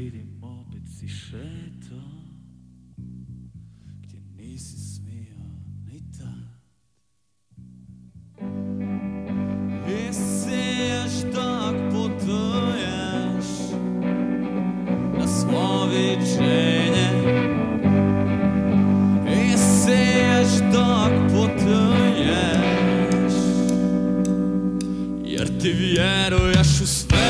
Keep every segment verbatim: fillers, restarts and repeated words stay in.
vidim opet si šeto gdje nisi smio ni tad. I siješ dok putuješ na svo viđenje. I siješ dok putuješ jer ti vjeruješ u sve.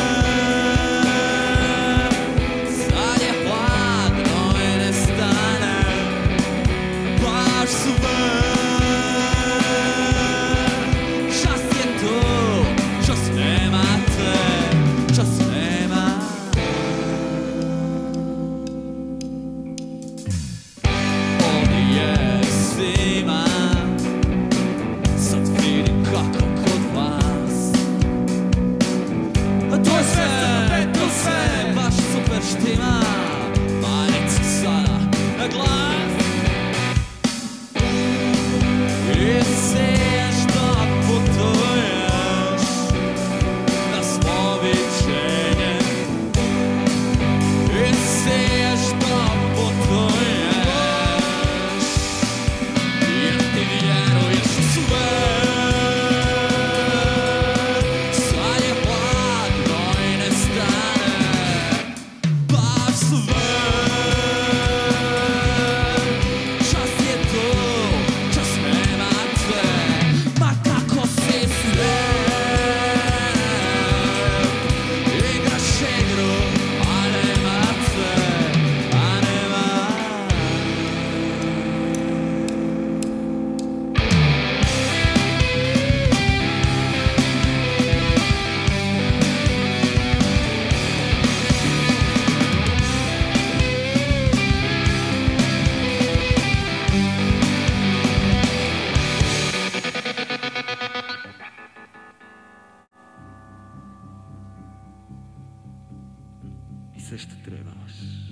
Sve što trebaš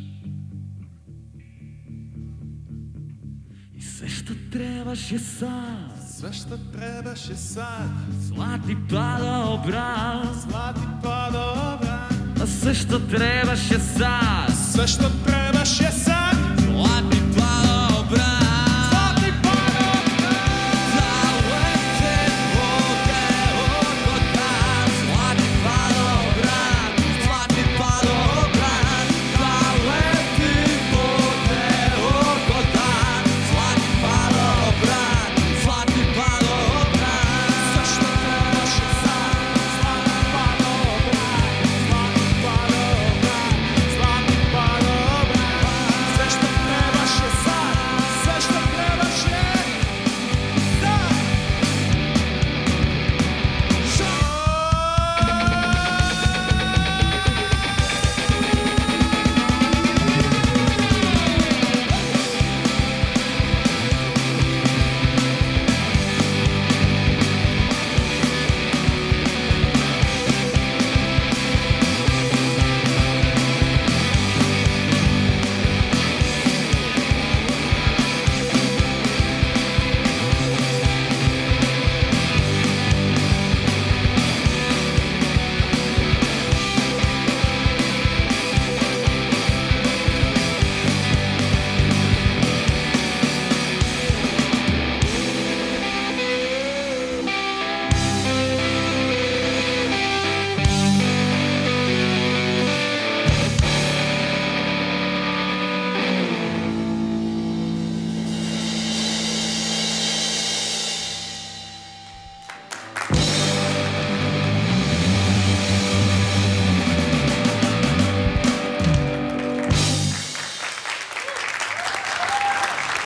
i sve što trebaš je sad. Sve što trebaš je sad. Zlati padobran, Zlati padobran. a sve što trebaš je sad. Sve što trebaš je sad.